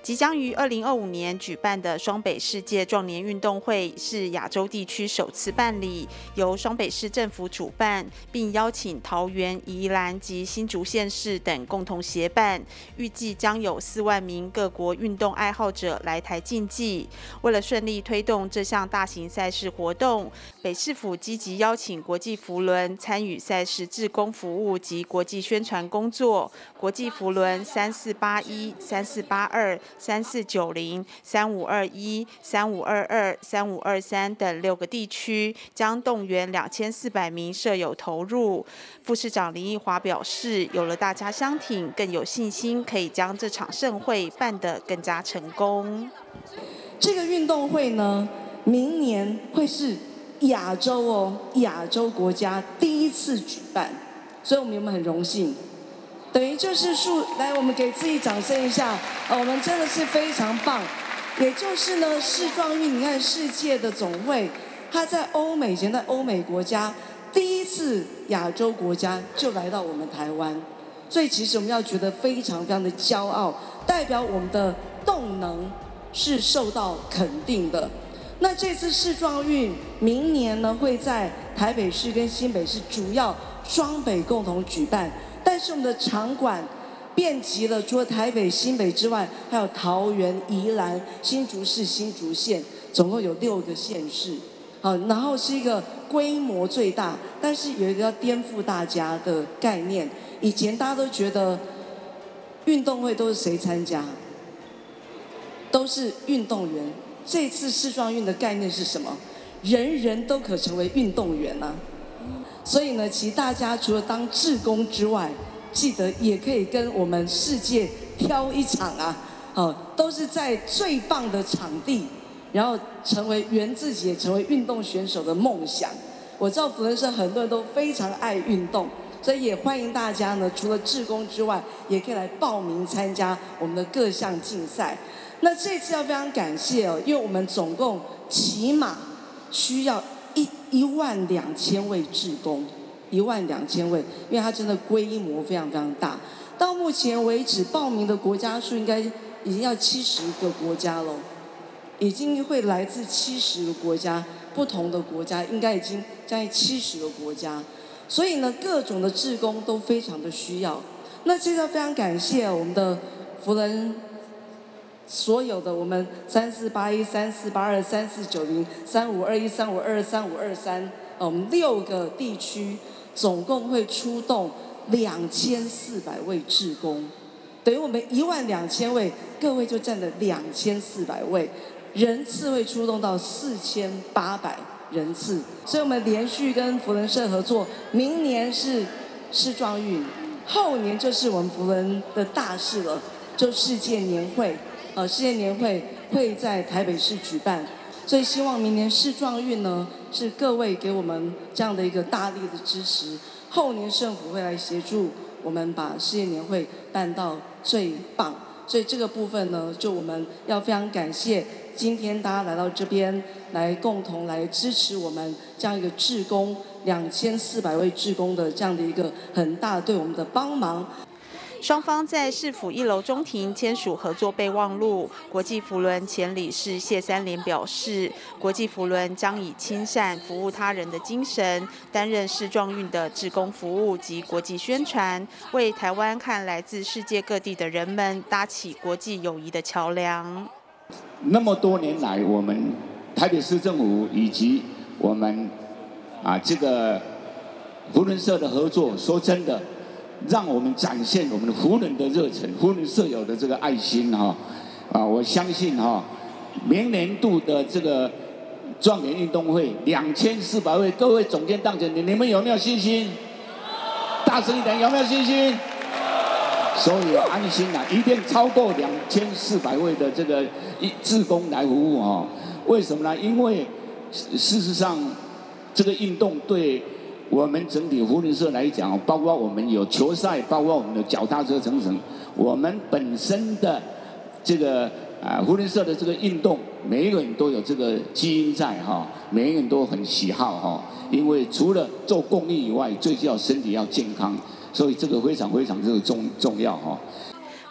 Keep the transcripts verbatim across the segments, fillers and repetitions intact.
即将于二零二五年举办的双北世界壮年运动会是亚洲地区首次办理，由双北市政府主办，并邀请桃园、宜兰及新竹县市等共同协办。预计将有四万名各国运动爱好者来台竞技。为了顺利推动这项大型赛事活动，北市府积极邀请国际扶轮参与赛事志工服务及国际宣传工作。国际扶轮三四八一、三四八二、三四九零、三五二一、三五二二、三五二三等六个地区将动员两千四百名社友投入。副市长林奕华表示，有了大家相挺，更有信心可以将这场盛会办得更加成功。 这个运动会呢，明年会是亚洲哦，亚洲国家第一次举办，所以我们有没有很荣幸？等于就是数来，我们给自己掌声一下，呃，我们真的是非常棒。也就是呢，世壮运，你看世界的总会，它在欧美以前在欧美国家，第一次亚洲国家就来到我们台湾，所以其实我们要觉得非常非常的骄傲，代表我们的动能是受到肯定的。那这次世壮运明年呢，会在台北市跟新北市主要双北共同举办。但是我们的场馆遍及了除了台北、新北之外，还有桃园、宜兰、新竹市、新竹县，总共有六个县市。好，然后是一个规模最大，但是有一个要颠覆大家的概念。以前大家都觉得运动会都是谁参加？都是运动员。这次世壮运的概念是什么？人人都可成为运动员啊！所以呢，其实大家除了当志工之外，记得也可以跟我们世界挑一场啊，哦，都是在最棒的场地，然后成为圆自己也成为运动选手的梦想。我知道扶轮社很多人都非常爱运动，所以也欢迎大家呢，除了志工之外，也可以来报名参加我们的各项竞赛。那这次要非常感谢哦，因为我们总共起码需要一一万两千位志工，一万两千位，因为它真的规模非常非常大。到目前为止，报名的国家数应该已经要七十个国家了，已经会来自七十个国家，不同的国家应该已经将近七十个国家，所以呢，各种的志工都非常的需要。那这次非常感谢我们的扶轮。所有的我们三四八一、三四八二、三四九零、三五二一、三五二二、三五二三，我们六个地区总共会出动两千四百位志工，等于我们一万两千位，各位就占了两千四百位，人次会出动到四千八百人次，所以我们连续跟扶轮社合作，明年是世壮运，后年就是我们扶轮的大事了，就世界年会。呃，世界年会会在台北市举办，所以希望明年世壮运呢，是各位给我们这样的一个大力的支持。后年政府会来协助我们把世界年会办到最棒，所以这个部分呢，就我们要非常感谢今天大家来到这边来共同来支持我们这样一个志工两千四百位志工的这样的一个很大对我们的帮忙。 双方在市府一楼中庭签署合作备忘录。国际扶轮前理事谢三连表示，国际扶轮将以亲善服务他人的精神，担任世壮运的志工服务及国际宣传，为台湾和来自世界各地的人们搭起国际友谊的桥梁。 那么多年来，我们台北市政府以及我们啊这个扶轮社的合作，说真的。让我们展现我们的扶轮的热忱，扶轮社友的这个爱心哈，啊，我相信哈，明年度的这个壮年运动会两千四百位各位总监当选，你们有没有信心？大声一点，有没有信心？所以安心啊，一定超过两千四百位的这个志工来服务哈。为什么呢？因为事实上这个运动对。我们整体扶轮社来讲，包括我们有球赛，包括我们的脚踏车等等，我们本身的这个啊扶轮社的这个运动，每一个人都有这个基因在哈，每一个人都很喜好哈。因为除了做公益以外，最重要身体要健康，所以这个非常非常这个重重要哈。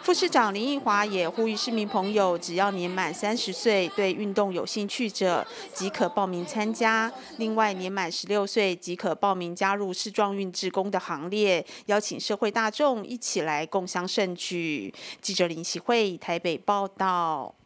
副市长林奕华也呼吁市民朋友，只要年满三十岁，对运动有兴趣者即可报名参加。另外，年满十六岁即可报名加入市壮运志工的行列，邀请社会大众一起来共襄盛举。记者林启慧台北报道。